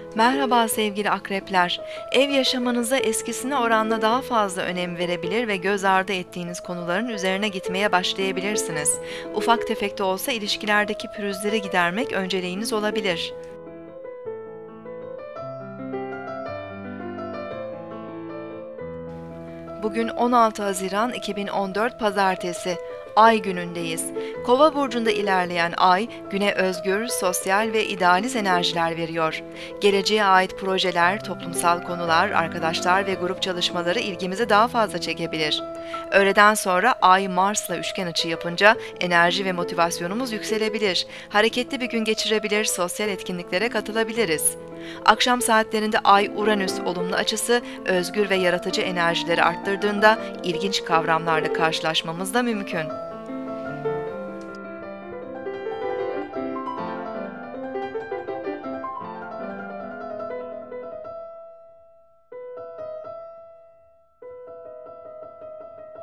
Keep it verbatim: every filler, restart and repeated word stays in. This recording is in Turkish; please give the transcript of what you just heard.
Merhaba sevgili akrepler. Ev yaşamınıza eskisine oranla daha fazla önem verebilir ve göz ardı ettiğiniz konuların üzerine gitmeye başlayabilirsiniz. Ufak tefek de olsa ilişkilerdeki pürüzleri gidermek önceliğiniz olabilir. Bugün on altı Haziran iki bin on dört Pazartesi. Ay günündeyiz. Kova burcunda ilerleyen Ay, güne özgür, sosyal ve idealist enerjiler veriyor. Geleceğe ait projeler, toplumsal konular, arkadaşlar ve grup çalışmaları ilgimizi daha fazla çekebilir. Öğleden sonra Ay Mars'la üçgen açı yapınca enerji ve motivasyonumuz yükselebilir. Hareketli bir gün geçirebilir, sosyal etkinliklere katılabiliriz. Akşam saatlerinde Ay-Uranüs olumlu açısı özgür ve yaratıcı enerjileri arttırdığında ilginç kavramlarla karşılaşmamız da mümkün.